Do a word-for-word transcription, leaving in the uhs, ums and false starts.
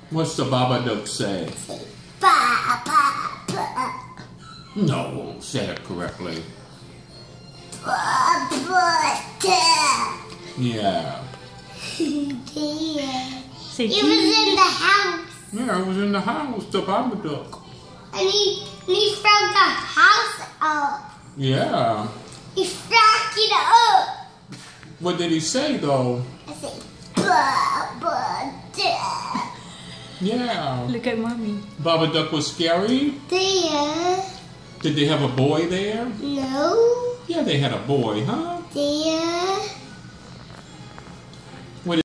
What's the Babadook say? Say ba ba ba. No, say it correctly. Babadook. Yeah. Yeah. Say He was in the house. Yeah, it was in the house, the Babadook. And he, and he found the house up. Yeah. He fracked it up. What did he say though? I said, Babadook. Yeah. Look at mommy. Babadook was scary? There. Did they have a boy there? No. Yeah, they had a boy, huh? There.